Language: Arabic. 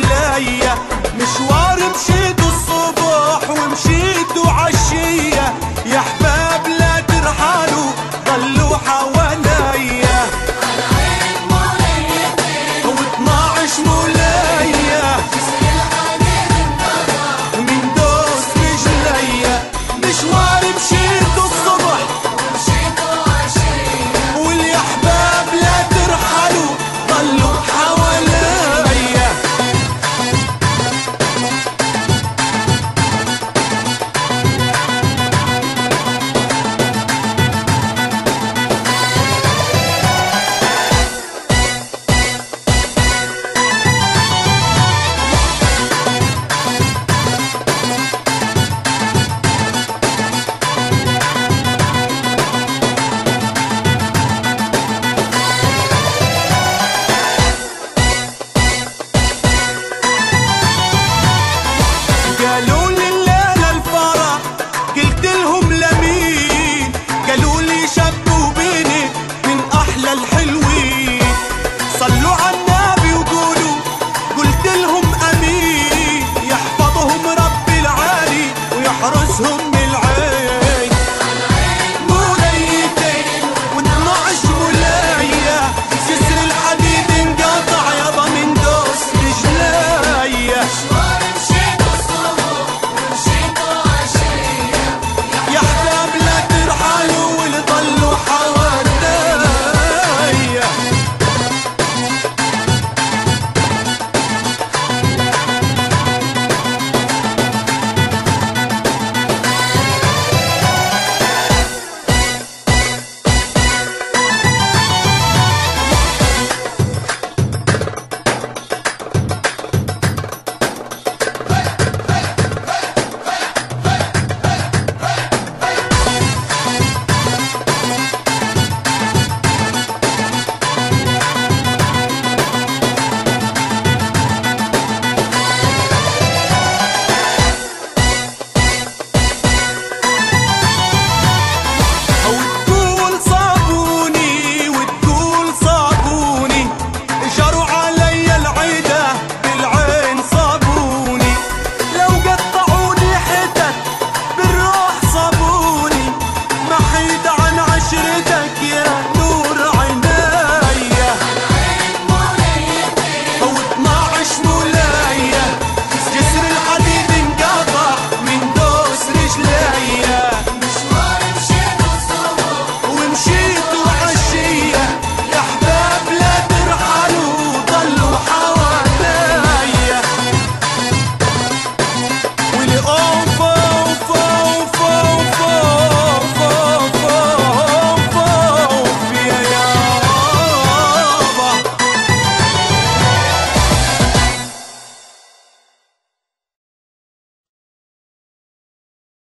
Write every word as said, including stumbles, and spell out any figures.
رجليا، مشوار مشيته الصبح ومشيته عشية، يا احباب لا ترحلوا ضلوا حواليا، واثناعش مولايا من دوس رجليا، مشوار مشيته الصبح واليا احباب لا ترحلوا ضلوا حواليا. قالوا لي الليلة الفرح قلت لهم لمين، قالوا لي شبوا بيني من أحلى الحلوين، صلوا على النبي وقولوا قلت لهم أمين، يحفظهم رب العالي ويحرسهم